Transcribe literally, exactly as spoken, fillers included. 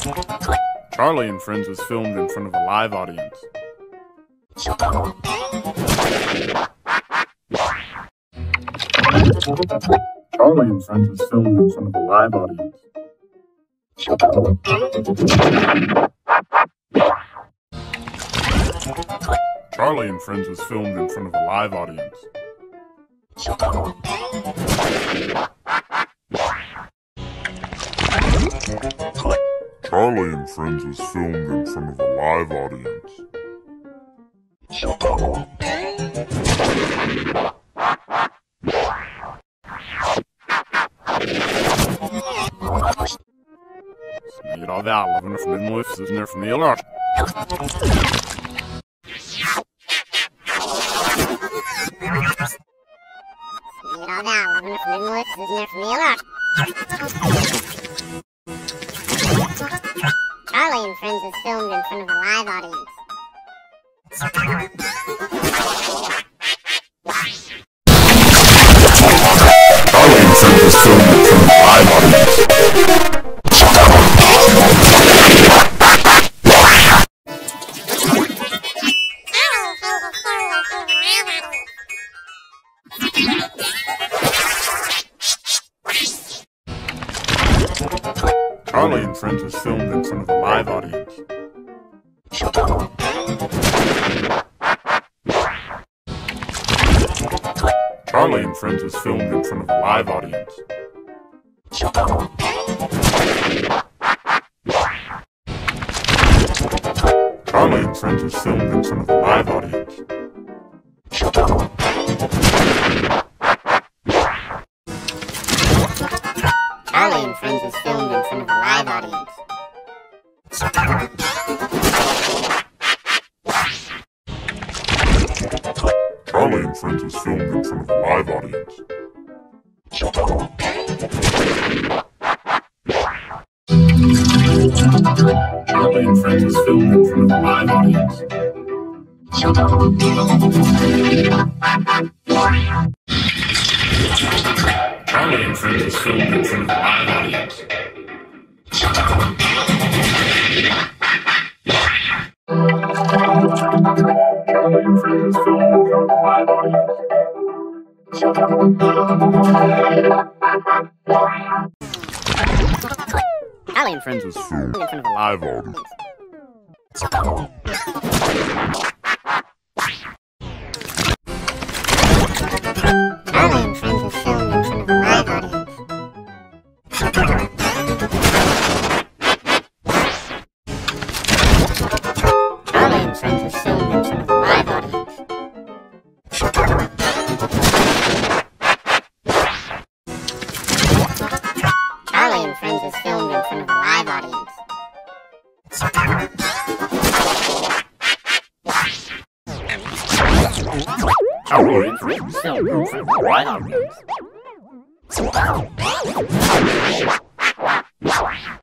Charleyyy and Friends was filmed in front of a live audience. Charleyyy and Friends was filmed in front of a live audience. Charleyyy and Friends was filmed in front of a live audience. Charleyyy and Friends was filmed in front of a live audience. Smear av alven från den lyften från hela. Charleyyy and Friends is filmed in front of a live audience. Charleyyy and Friends was filmed in front of a live audience. Charleyyy and Friends was filmed in front of a live audience. Charleyyy and Friends was filmed in front of a live audience. Charleyyy and Friends was filmed in front of a live audience. Charleyyy and Friends is filmed in front of a live audience. Charleyyy and Friends was filmed in front of a live audience. Charleyyy and Friends was filmed in front of a live audience. Charleyyy and Friends was filmed in front of a live audience. Charleyyy and Friends was filmed in front of a live audience. Charleyyy and Friends was filmed in front of a Live audience. Charleyyy and Friends was filmed in front of a live audience. Charleyyy and Friends was filmed in front of a live audience. Charleyyy and Friends was filmed in front of a live audience. Charleyyy and Friends was filmed in front of a live audience.